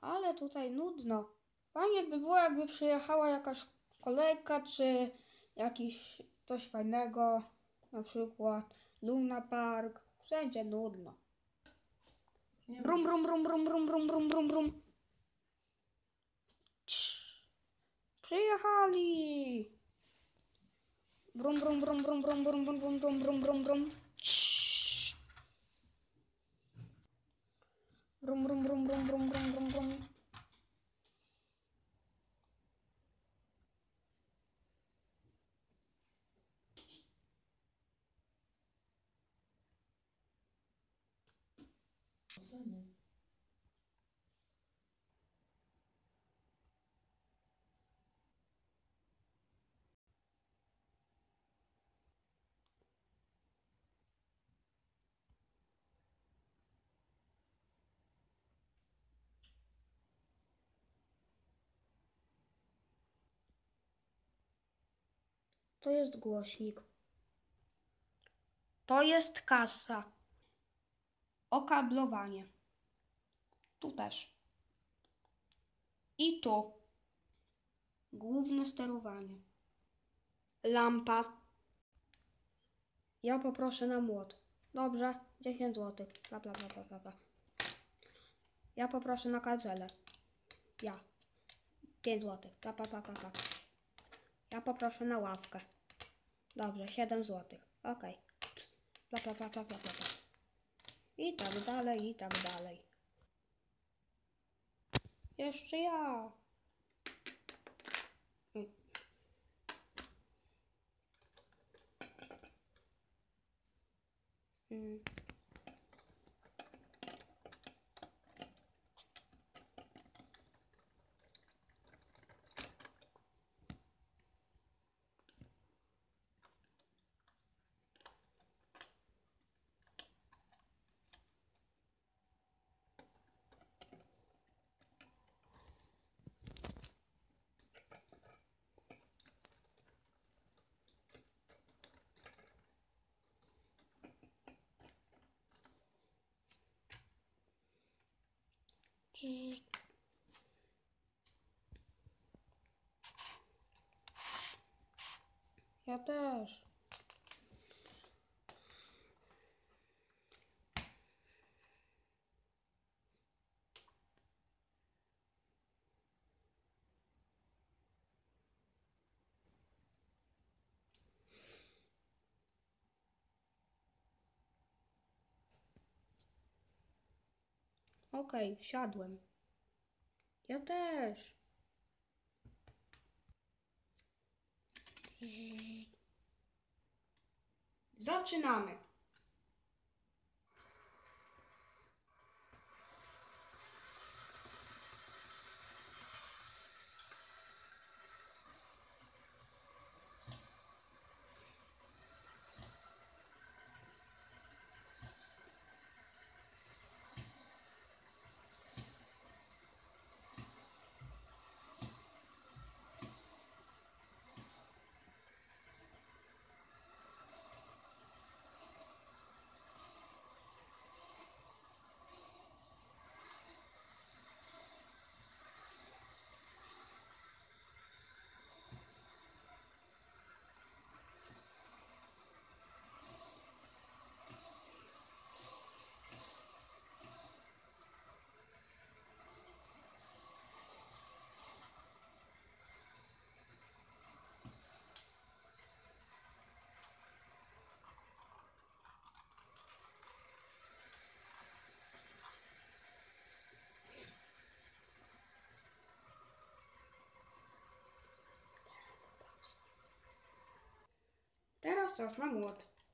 ale tutaj nudno. Fajnie by było, jakby przyjechała jakaś kolejka, czy jakiś coś fajnego, na przykład Luna Park. Wszędzie nudno. Brum, brum, brum, brum, brum, brum, brum, brum, brum. Przyjechali! Brum, brum, brum, brum, brum, brum, brum, brum, brum, brum, brum, brum. Brum, brum, brum, brum, brum, brum, brum, brum. To jest głośnik. To jest kasa. Okablowanie. Tu też. I tu. Główne sterowanie. Lampa. Ja poproszę na młot. Dobrze, 10 zł. Bla, bla, bla, bla, bla, bla. Ja poproszę na kadzelę. Ja. 5 zł. Bla, bla, bla, bla, bla. Ja poproszę na ławkę. Dobrze, 7 zł. Okej. Bla, bla, bla, bla, bla, bla. I tak dalej, i tak dalej. Jeszcze ja. Ja też. Okej, wsiadłem. Ja też. Zaczynamy. Teraz czas na młot.